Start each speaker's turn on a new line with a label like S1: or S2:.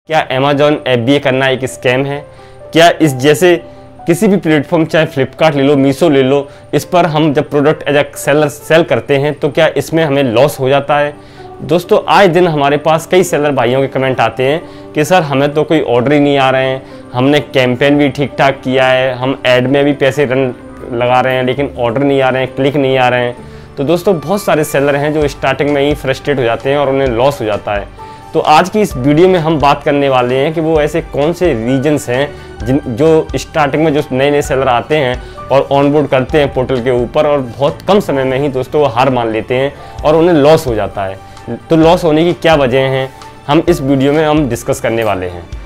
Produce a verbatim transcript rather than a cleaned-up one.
S1: क्या Amazon F B ए करना एक स्कैम है? क्या इस जैसे किसी भी प्लेटफॉर्म, चाहे फ्लिपकार्ट ले लो, मीशो ले लो, इस पर हम जब product as a seller sell करते हैं तो क्या इसमें हमें लॉस हो जाता है? दोस्तों, आए दिन हमारे पास कई सेलर भाइयों के कमेंट आते हैं कि सर हमें तो कोई ऑर्डर ही नहीं आ रहे हैं, हमने कैंपेन भी ठीक ठाक किया है, हम ऐड में भी पैसे रन लगा रहे हैं लेकिन ऑर्डर नहीं आ रहे हैं, क्लिक नहीं आ रहे हैं। तो दोस्तों, बहुत सारे सेलर हैं जो स्टार्टिंग में ही फ्रस्ट्रेट हो जाते हैं और उन्हें लॉस हो जाता है। तो आज की इस वीडियो में हम बात करने वाले हैं कि वो ऐसे कौन से रीजन्स हैं जिन जो स्टार्टिंग में जो नए नए सेलर आते हैं और ऑनबोर्ड करते हैं पोर्टल के ऊपर और बहुत कम समय में ही दोस्तों वो हार मान लेते हैं और उन्हें लॉस हो जाता है। तो लॉस होने की क्या वजह हैं, हम इस वीडियो में हम डिस्कस करने वाले हैं।